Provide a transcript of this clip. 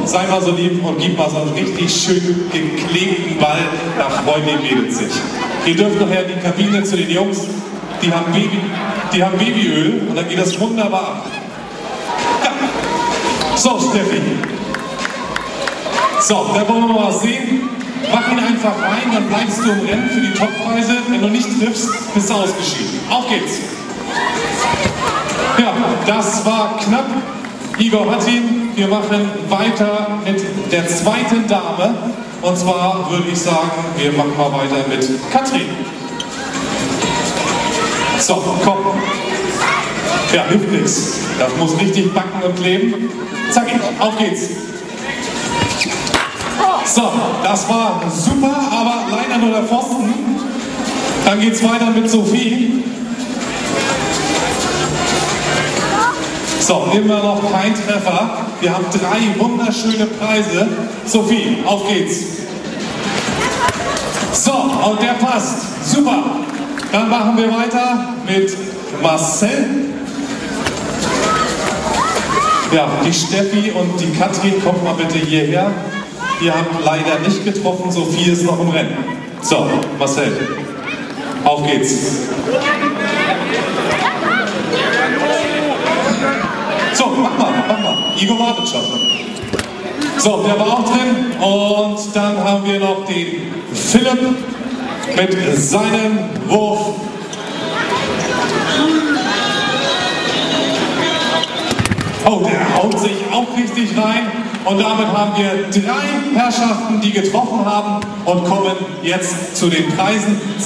sei mal so lieb und gib mal so einen richtig schön geklebten Ball, da freuen die Mädels sich. Ihr dürft nachher in die Kabine zu den Jungs, die haben Babyöl und dann geht das wunderbar ab. Ja. So, Steffi. So, da wollen wir mal was sehen. Mach ihn einfach rein, dann bleibst du im Rennen für die Toppreise. Wenn du nicht triffst, bist du ausgeschieden. Auf geht's. Ja, das war knapp. Igor hat ihn. Wir machen weiter mit der zweiten Dame. Und zwar würde ich sagen, wir machen mal weiter mit Katrin. So, komm. Ja, hilft nichts. Das muss richtig backen und kleben. Zack, auf geht's. So, das war super, aber leider nur der Pfosten. Dann geht's weiter mit Sophie. So, nehmen wir noch keinen Treffer. Wir haben 3 wunderschöne Preise. Sophie, auf geht's. So, und der passt. Super. Dann machen wir weiter mit Marcel. Ja, die Steffi und die Katrin, kommt mal bitte hierher. Ihr habt leider nicht getroffen, Sophie ist noch im Rennen. So, Marcel, auf geht's. So, mach mal. Igor wartet schon. So, der war auch drin. Und dann haben wir noch den Philipp mit seinem Wurf. Oh, der haut sich auch richtig rein. Und damit haben wir 3 Herrschaften, die getroffen haben und kommen jetzt zu den Preisen.